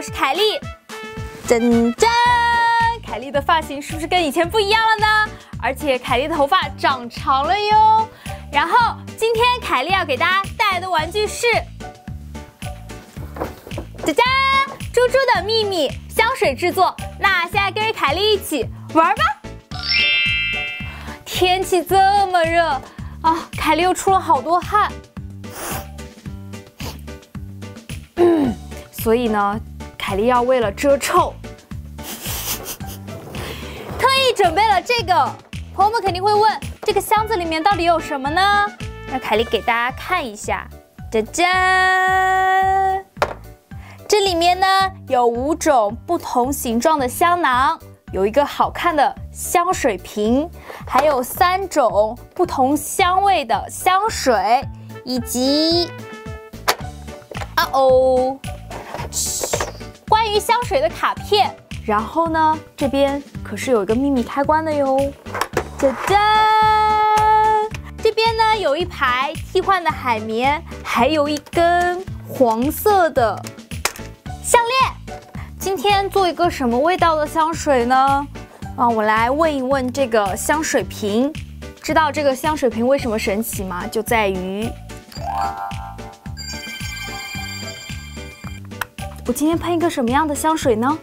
是凯莉。真真，凯莉的发型是不是跟以前不一样了呢？而且凯莉的头发长长了哟。然后今天凯莉要给大家带来的玩具是，짜잔，猪猪的秘密香水制作。那现在跟着凯莉一起玩吧。天气这么热啊，凯莉又出了好多汗。所以呢，凯莉要为了遮臭，特意准备了这个。朋友们肯定会问，这个箱子里面到底有什么呢？让凯莉给大家看一下，짜잔！这里面呢有5种不同形状的香囊，有一个好看的香水瓶，还有3种不同香味的香水，以及关于香水的卡片。然后呢，这边可是有一个秘密开关的哟，짜잔！这边呢有一排替换的海绵，还有一根黄色的项链。今天做一个什么味道的香水呢？我来问一问这个香水瓶。知道这个香水瓶为什么神奇吗？就在于我今天喷一个什么样的香水呢？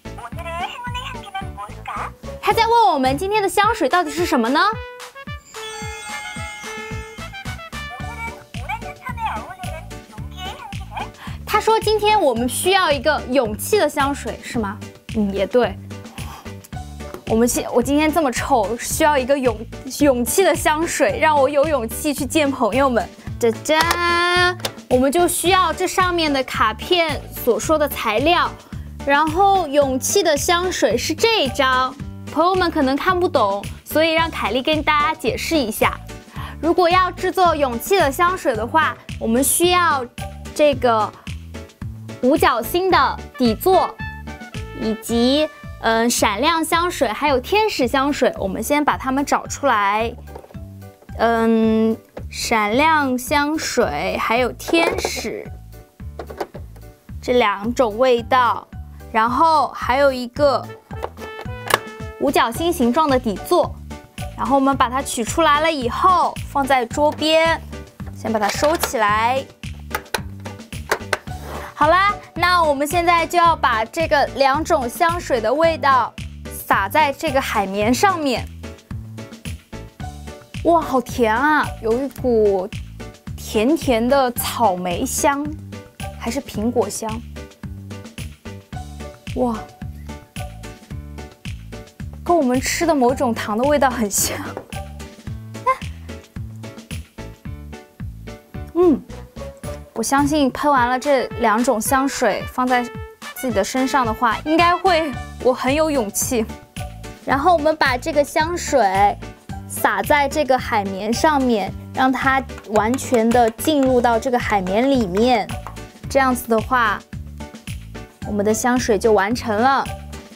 他在问我们今天的香水到底是什么呢？他说今天我们需要一个勇气的香水，是吗？也对。我今天这么臭，需要一个勇气的香水，让我有勇气去见朋友们。짜잔！我们就需要这上面的卡片所说的材料，然后勇气的香水是这一张，朋友们可能看不懂，所以让凯莉跟大家解释一下。如果要制作勇气的香水的话，我们需要这个五角星的底座，以及闪亮香水，还有天使香水。我们先把它们找出来。闪亮香水还有天使这2种味道，然后还有一个五角星形状的底座。然后我们把它取出来了以后，放在桌边，先把它收起来。好啦，那我们现在就要把这个2种香水的味道撒在这个海绵上面。哇，好甜啊！有一股甜甜的草莓香，还是苹果香。哇，跟我们吃的某种糖的味道很像。我相信喷完了这2种香水放在自己的身上的话，应该会我很有勇气。然后我们把这个香水撒在这个海绵上面，让它完全的进入到这个海绵里面。这样子的话，我们的香水就完成了。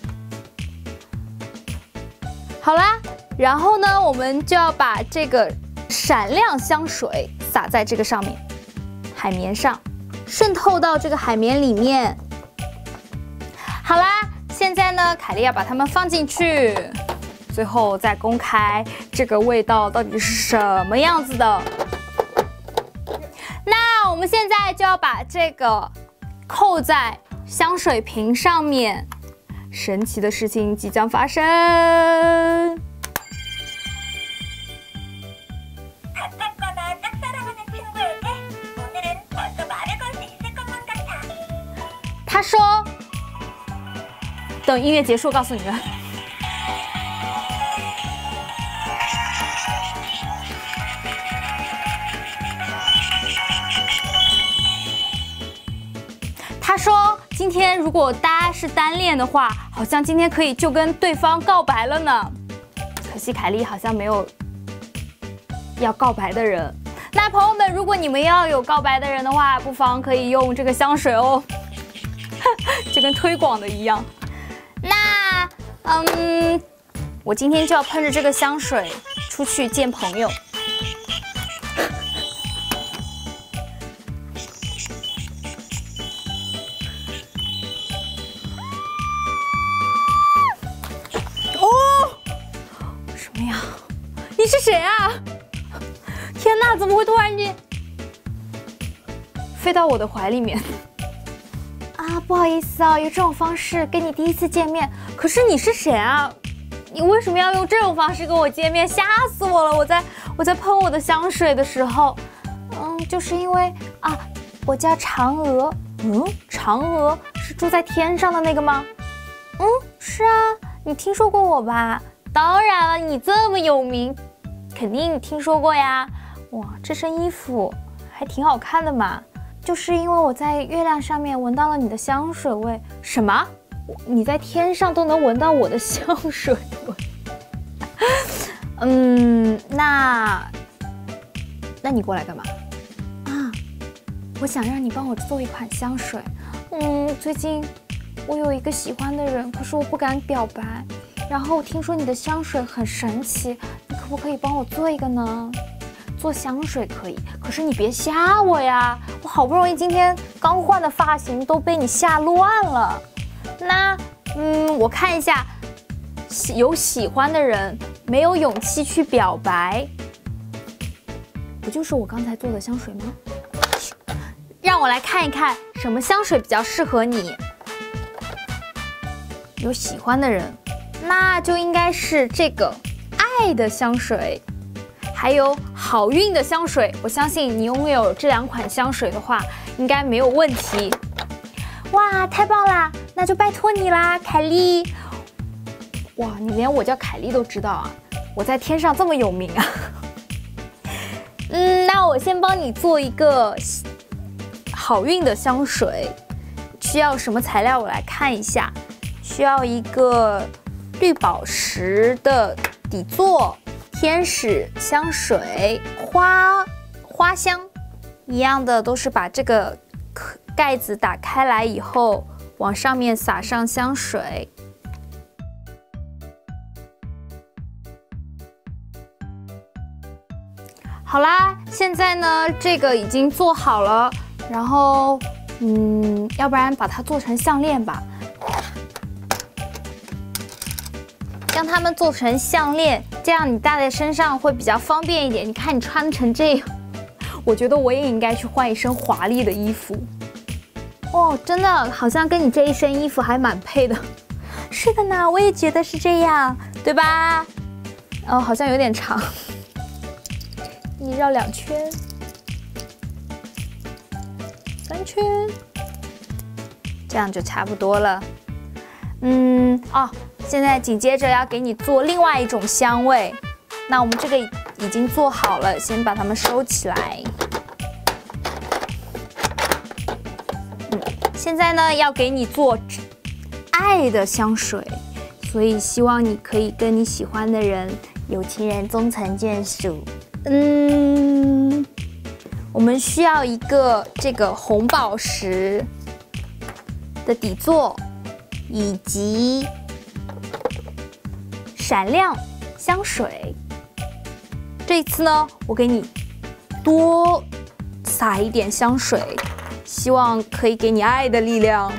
好啦，然后呢，我们就要把这个闪亮香水撒在这个上面，海绵上，渗透到这个海绵里面。好啦，现在呢，凯莉要把它们放进去。最后再公开这个味道到底是什么样子的。那我们现在就要把这个扣在香水瓶上面，神奇的事情即将发生。他说，等音乐结束告诉你们。他说今天如果大家是单恋的话，好像今天可以就跟对方告白了呢。可惜凯莉好像没有要告白的人。那朋友们，如果你们要有告白的人的话，不妨可以用这个香水哦，就跟推广的一样。那我今天就要喷着这个香水出去见朋友。 谁啊？天哪，怎么会突然间飞到我的怀里面？啊，不好意思啊，有这种方式跟你第一次见面。可是你是谁啊？你为什么要用这种方式跟我见面？吓死我了！我在喷我的香水的时候，就是因为啊，我叫嫦娥。嫦娥是住在天上的那个吗？是啊，你听说过我吧？当然了，你这么有名，肯定听说过呀。哇，这身衣服还挺好看的嘛。就是因为我在月亮上面闻到了你的香水味。什么？你在天上都能闻到我的香水味？那你过来干嘛？啊，我想让你帮我做一款香水。最近我有一个喜欢的人，可是我不敢表白。然后听说你的香水很神奇，你可不可以帮我做一个呢？做香水可以，可是你别吓我呀！我好不容易今天刚换的发型都被你吓乱了。那，我看一下，有喜欢的人没有勇气去表白，不就是我刚才做的香水吗？让我来看一看什么香水比较适合你。有喜欢的人，那就应该是这个爱的香水。还有好运的香水，我相信你拥有这2款香水的话，应该没有问题。哇，太棒啦！那就拜托你啦，凯莉。哇，你连我叫凯莉都知道啊！我在天上这么有名啊！那我先帮你做一个好运的香水，需要什么材料？我来看一下，需要一个绿宝石的底座。天使香水、花香一样的，都是把这个盖子打开来以后，往上面撒上香水。好啦，现在呢，这个已经做好了，然后要不然把它做成项链吧。将它们做成项链，这样你戴在身上会比较方便一点。你看你穿成这样，我觉得我也应该去换一身华丽的衣服。哦，真的好像跟你这一身衣服还蛮配的。是的呢，我也觉得是这样，对吧？哦，好像有点长，你绕2圈，3圈，这样就差不多了。现在紧接着要给你做另外一种香味，那我们这个已经做好了，先把它们收起来。现在呢要给你做爱的香水，所以希望你可以跟你喜欢的人有情人终成眷属。我们需要一个这个红宝石的底座，以及闪亮香水。这一次呢，我给你多撒一点香水，希望可以给你爱的力量。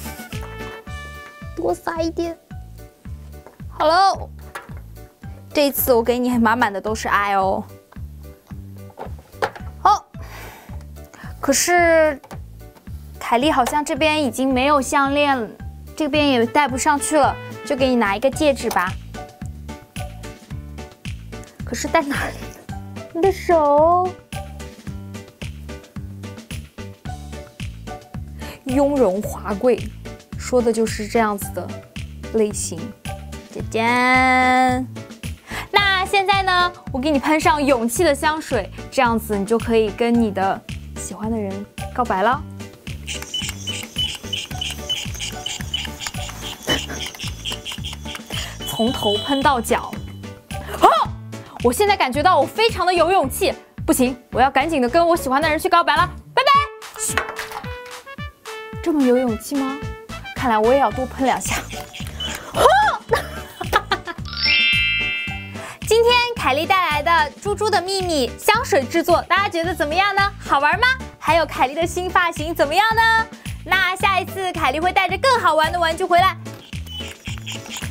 多撒一点。好了，这一次我给你满满的都是爱哦。好，可是凯莉好像这边已经没有项链了，这边也戴不上去了，就给你拿一个戒指吧。可是在哪里？你的手。雍容华贵，说的就是这样子的类型。짜잔！那现在呢，我给你喷上勇气的香水，这样子你就可以跟你的喜欢的人告白了。从头喷到脚。我现在感觉到我非常的有勇气，不行，我要赶紧的跟我喜欢的人去告白了，拜拜。这么有勇气吗？看来我也要多喷2下。今天凯莉带来的猪猪的秘密香水制作，大家觉得怎么样呢？好玩吗？还有凯莉的新发型怎么样呢？那下一次凯莉会带着更好玩的玩具回来。